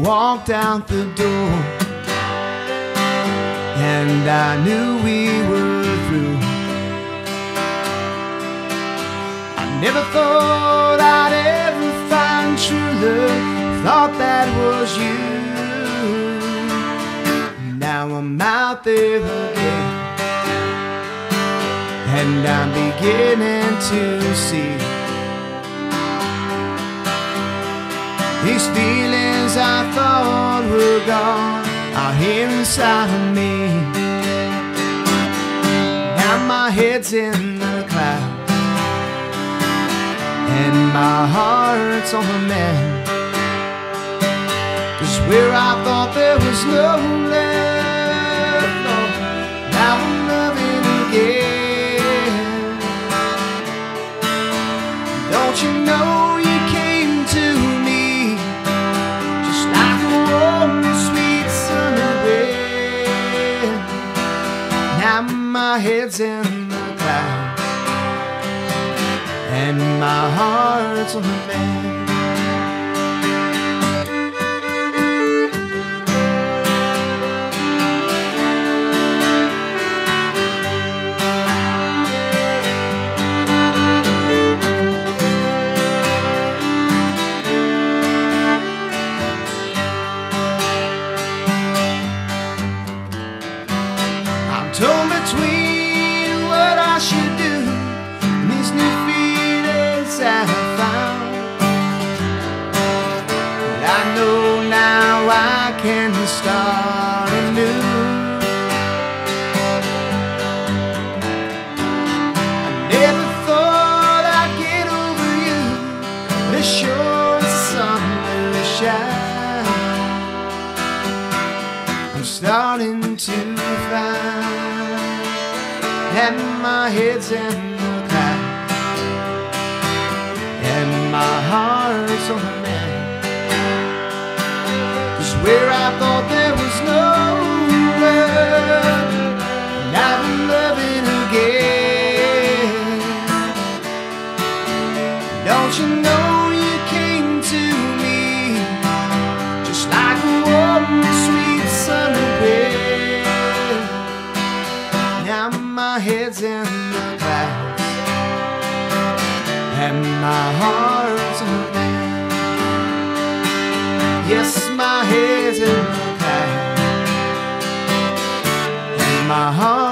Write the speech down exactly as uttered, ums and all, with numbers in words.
walked out the door, and I knew we were through. I never thought I'd ever find true love, thought that was you. Now I'm out there again, and I'm beginning to see these feelings I thought were gone are here inside of me. Now my head's in the clouds, and my heart's on the mend. 'Cause where I thought there was no love, no, now I'm loving again. Don't you know you came to me just like a warm, sweet summer wind? Now my head's in the clouds, and my heart's on the mend. Torn between what I should do and these new feelings I have found. But I know now I can start anew. I never thought I'd get over you, but it sure is the sun will shine. I'm starting to find, and my head's in the clouds, and my heart's on the mend. 'Cause where I thought there was no love, now I'm loving again. Don't you know you came to me just like a warm, sweet summer wind? Now my head's in the clouds, and my heart's on the mend. Yes, my head's in the clouds, and my heart